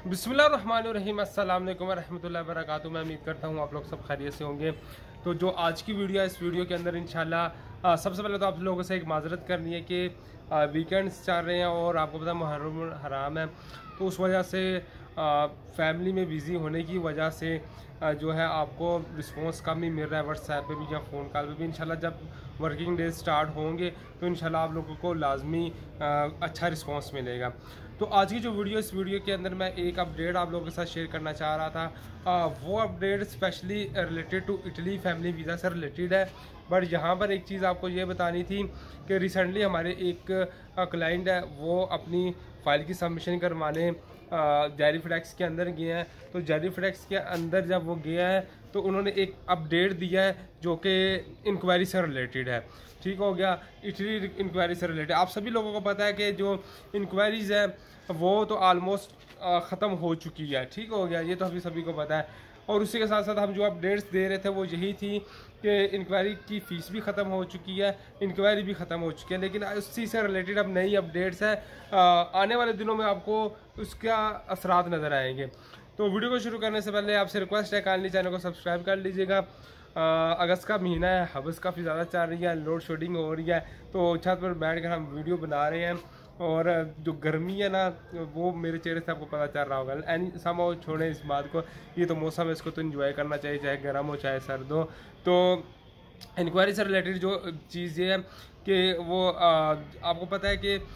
बिस्मिल्लाहिर्रहमानिर्रहीम, अस्सलाम वालेकुम रहमतुल्लाहि व बरकातुहू। मैं उम्मीद करता हूँ आप लोग सब खैरियत से होंगे। तो जो आज की वीडियो है, इस वीडियो के अंदर इंशाल्लाह सबसे पहले तो आप लोगों से एक माजरत करनी है कि वीकेंड्स चल रहे हैं और आपको पता है मुहर्रम हराम है, तो उस वजह से फैमिली में बिज़ी होने की वजह से जो है आपको रिस्पांस कम ही मिल रहा है व्हाट्सएप पे भी या फ़ोन कॉल पे भी। इंशाल्लाह जब वर्किंग डेज स्टार्ट होंगे तो इंशाल्लाह आप लोगों को लाजमी अच्छा रिस्पांस मिलेगा। तो आज की जो वीडियो, इस वीडियो के अंदर मैं एक अपडेट आप लोगों के साथ शेयर करना चाह रहा था। वो update specially related to Italy family visa से रिलेटेड है। बट यहाँ पर एक चीज़ आपको ये बतानी थी कि रिसेंटली हमारे एक क्लाइंट है, वो अपनी फ़ाइल की सबमिशन करवाने जैरी फैक्स के अंदर गए हैं। तो जैरी फैक्स के अंदर जब वो गया है तो उन्होंने एक अपडेट दिया है जो कि इंक्वायरी से रिलेटेड है। ठीक हो गया, इटली इंक्वायरी से रिलेटेड। आप सभी लोगों को पता है कि जो इंक्वायरीज़ है वो तो आलमोस्ट ख़त्म हो चुकी है। ठीक हो गया, ये तो अभी सभी को पता है। और उसी के साथ साथ हम जो अपडेट्स दे रहे थे वो यही थी कि इंक्वायरी की फ़ीस भी ख़त्म हो चुकी है, इंक्वायरी भी ख़त्म हो चुकी है। लेकिन उसी से रिलेटेड अब नई अपडेट्स हैं, आने वाले दिनों में आपको उसका असरात नज़र आएंगे। तो वीडियो को शुरू करने से पहले आपसे रिक्वेस्ट है, काइंडली चैनल को सब्सक्राइब कर लीजिएगा। अगस्त का महीना है, हवस काफ़ी ज़्यादा चल रही है, लोड शेडिंग हो रही है, तो छत पर बैठ कर हम वीडियो बना रहे हैं। और जो गर्मी है ना, वो मेरे चेहरे से आपको पता चल रहा होगा। एनी समझो, छोड़ें इस बात को, ये तो मौसम है, इसको तो एंजॉय करना चाहिए, चाहे गर्म हो चाहे सर्द हो। तो इंक्वायरी से रिलेटेड जो चीज़ ये है कि वो आपको पता है कि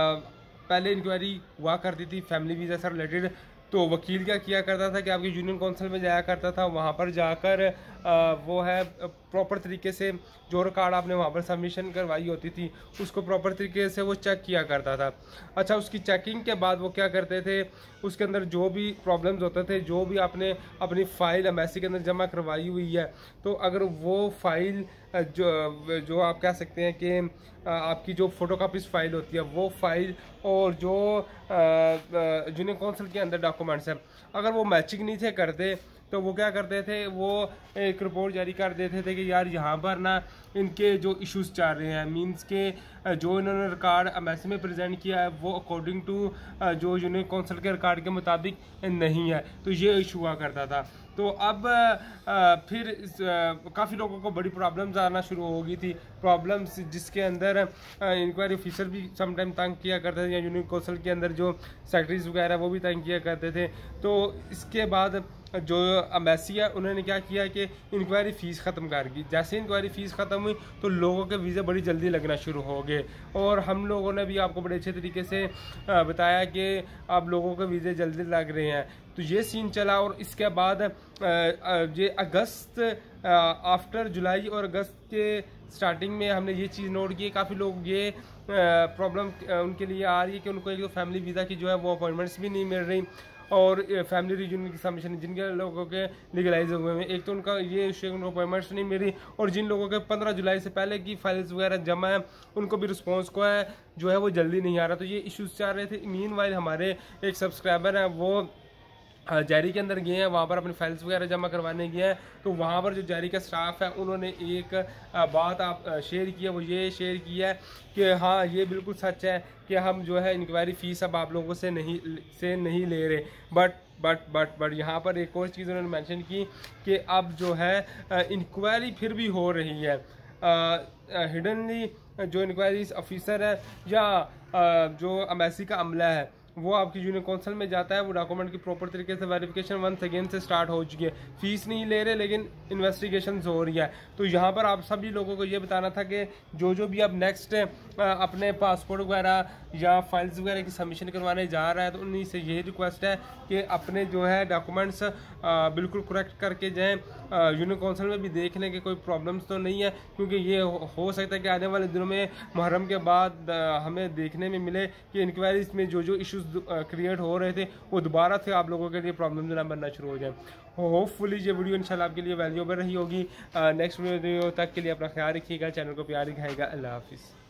पहले इंक्वायरी हुआ करती थी फैमिली वीज़ा से रिलेटेड। तो वकील क्या किया करता था कि आपकी यूनियन काउंसिल में जाया करता था, वहाँ पर जाकर वो है प्रॉपर तरीके से जो रिकॉर्ड आपने वहाँ पर सबमिशन करवाई होती थी उसको प्रॉपर तरीके से वो चेक किया करता था। अच्छा, उसकी चेकिंग के बाद वो क्या करते थे, उसके अंदर जो भी प्रॉब्लम्स होते थे, जो भी आपने अपनी फ़ाइल एमएससी के अंदर जमा करवाई हुई है, तो अगर वो फ़ाइल जो आप कह सकते हैं कि आपकी जो फ़ोटोकॉपीज़ फ़ाइल होती है वो फ़ाइल और जो यूनियन काउंसिल के अंदर डॉक्यूमेंट्स हैं, अगर वो मैचिंग नहीं थे करते तो वो क्या करते थे, वो एक रिपोर्ट जारी कर देते थे कि यार यहाँ पर ना इनके जो इश्यूज चल रहे हैं, मींस के जो इन्होंने रिकॉर्ड एमएससी में प्रेजेंट किया है वो अकॉर्डिंग टू जो यूनियन काउंसिल के रिकॉर्ड के मुताबिक नहीं है। तो ये इशू हुआ करता था। तो अब फिर काफ़ी लोगों को बड़ी प्रॉब्लम्स आना शुरू हो गई थी, प्रॉब्लम्स जिसके अंदर इंक्वायरी ऑफिसर भी समटाइम तंग किया करते थे, या यूनियन काउंसिल के अंदर जो सेक्रेटरीज वगैरह वो भी तंग किया करते थे। तो इसके बाद जो एम्बेसी है उन्होंने क्या किया कि इंक्वायरी फ़ीस ख़त्म कर दी। जैसे इंक्वायरी फ़ीस ख़त्म हुई तो लोगों के वीज़े बड़ी जल्दी लगना शुरू हो गए, और हम लोगों ने भी आपको बड़े अच्छे तरीके से बताया कि अब लोगों के वीज़े जल्दी लग रहे हैं। तो ये सीन चला, और इसके बाद ये अगस्त आफ्टर जुलाई और अगस्त के स्टार्टिंग में हमने ये चीज़ नोट की, काफ़ी लोग ये प्रॉब्लम उनके लिए आ रही है कि उनको एक तो फैमिली वीज़ा की जो है वो अपॉइंटमेंट्स भी नहीं मिल रही, और फैमिली रीजन की सबमिशन जिनके लोगों के लीगलाइज हुए हैं, एक तो उनका ये इशू, उनको अपॉइंटमेंट्स नहीं मिल रही, और जिन लोगों के 15 जुलाई से पहले की फाइल्स वगैरह जमा है उनको भी रिस्पांस को है जो है वो जल्दी नहीं आ रहा। तो ये इश्यूज चल रहे थे। मीनवाइल हमारे एक सब्सक्राइबर हैं, वो जारी के अंदर गए हैं, वहाँ पर अपनी फाइल्स वगैरह जमा करवाने गए हैं। तो वहाँ पर जो जारी का स्टाफ है उन्होंने एक बात आप शेयर की है, वो ये शेयर की है कि हाँ ये बिल्कुल सच है कि हम जो है इंक्वायरी फ़ीस अब आप लोगों से नहीं ले रहे। बट यहाँ पर एक और चीज़ उन्होंने मेंशन की कि अब जो है इंक्वायरी फिर भी हो रही है हिडनली। जो इंक्वायरी ऑफिसर है या जो एम्बेसी का अमला है वो आपकी यूनियन काउंसिल में जाता है, वो डॉक्यूमेंट की प्रॉपर तरीके से वेरिफिकेशन वंस अगेन से स्टार्ट हो चुकी है। फीस नहीं ले रहे लेकिन इन्वेस्टिगेशन हो रही है। तो यहाँ पर आप सभी लोगों को ये बताना था कि जो भी अब नेक्स्ट अपने पासपोर्ट वगैरह या फाइल्स वगैरह की सबमिशन करवाने जा रहा है, तो उन्हीं से यही रिक्वेस्ट है कि अपने जो है डॉक्यूमेंट्स बिल्कुल करेक्ट करके जाएँ। यूनियन काउंसिल में भी देख लें कि कोई प्रॉब्लम्स तो नहीं है, क्योंकि ये हो सकता है कि आने वाले दिनों में मुहर्रम के बाद हमें देखने में मिले कि इंक्वायरीज में जो इश्यूज क्रिएट हो रहे थे वो दोबारा से आप लोगों के लिए प्रॉब्लम ना बनना शुरू हो जाए। होपफुली ये वीडियो इंशाल्लाह आपके लिए वैल्यूएबल रही होगी। नेक्स्ट वीडियो तक के लिए अपना ख्याल रखिएगा, चैनल को प्यार दिखाएगा। अल्लाह हाफिज़।